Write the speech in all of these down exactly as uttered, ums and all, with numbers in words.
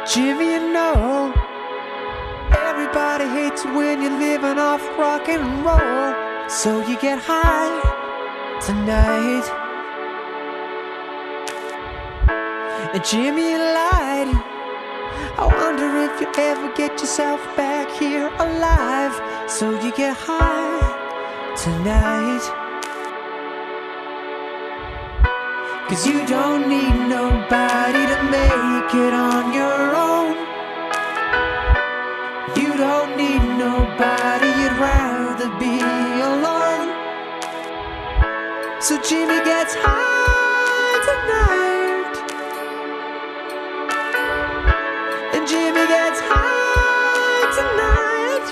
Jimmy, you know, everybody hates it when you're living off rock and roll. So you get high tonight. And Jimmy, you lied. I wonder if you ever get yourself back here alive. So you get high tonight. 'Cause you don't need nobody to make it on your own. You don't need nobody, you'd rather be alone. So Jimmy gets high tonight. And Jimmy gets high tonight.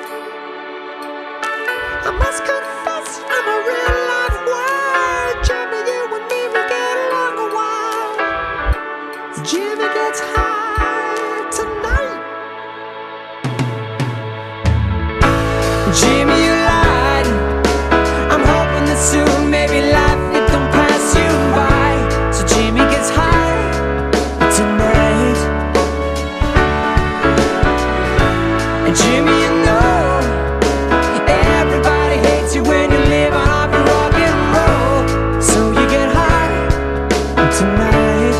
I must confess, I'm a real life word. Jimmy, you and me will get along a while. Jimmy gets high tonight. Jimmy, you lied. I'm hoping that soon, maybe life it don't pass you by. So Jimmy gets high tonight. And Jimmy, you know, everybody hates you when you live on off your rock and roll. So you get high tonight.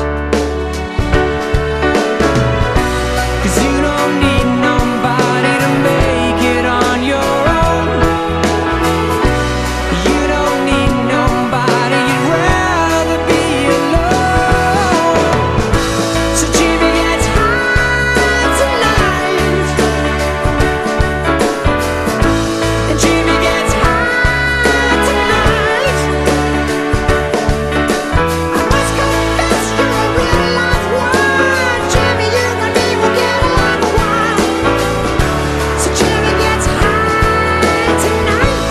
'Cause you don't need nobody to make it on your own. You don't need nobody, you'd rather be alone. So Jimmy gets high tonight. And Jimmy gets high tonight. I must confess, you're a real life word. Jimmy, you and me will get along a while. So Jimmy gets high tonight.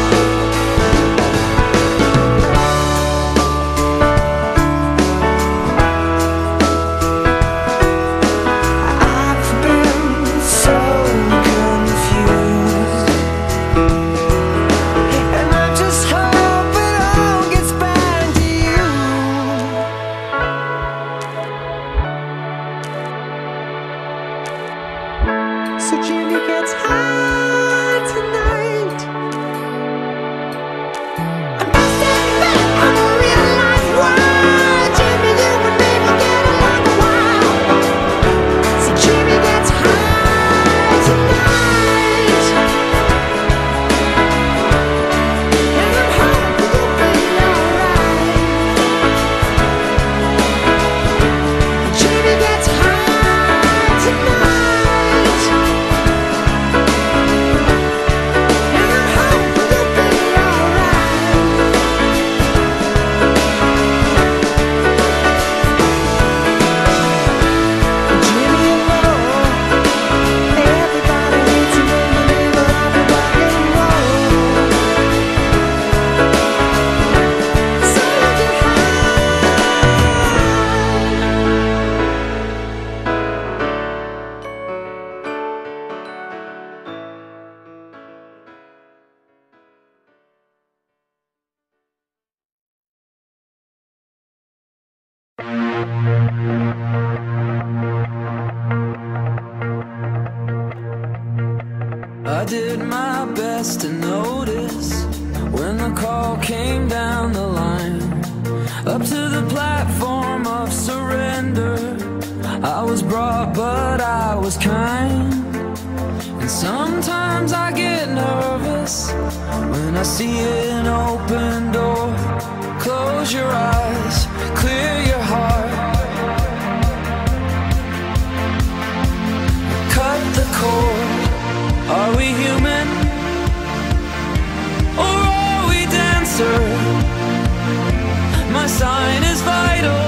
I've been so confused, and I just hope it all gets back to you. So Jimmy gets high tonight. I must admit, I'm a real life word. Jimmy, you and me will get along a while. So Jimmy gets high tonight. And I hope you'll be alright. Jimmy gets high tonight. And I hope you'll be alright. Jimmy, you know, everybody hates you when you live off your rock and roll. So you get I did my best to notice when the call came down the line, up to the platform of surrender. I was brought, but I was kind. And sometimes I get nervous when I see an open door. Close your eyes, clear your heart, cut the cord. Are we human, or are we dancer? My sign is vital,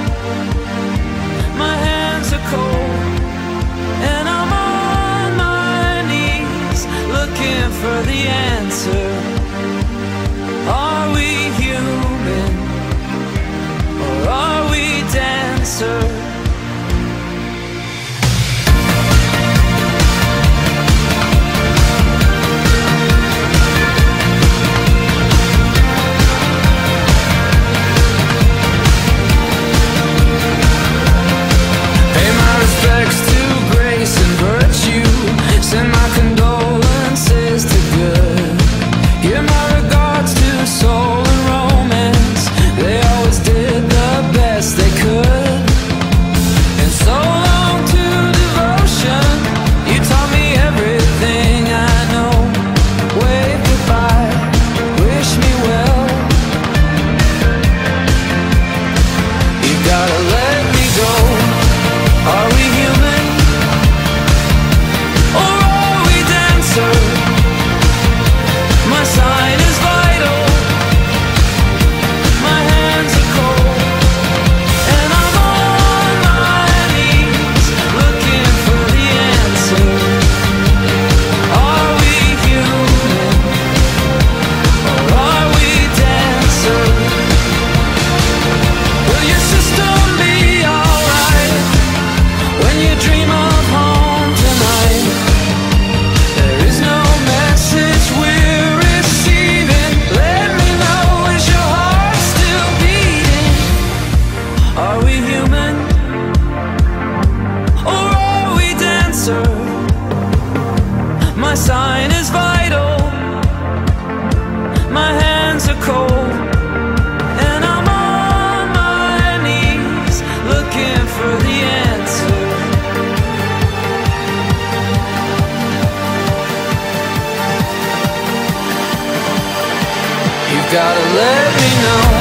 my hands are cold, and I'm on my knees looking for the answer. Are we human, or are we dancer? Pay my respect gotta let me know.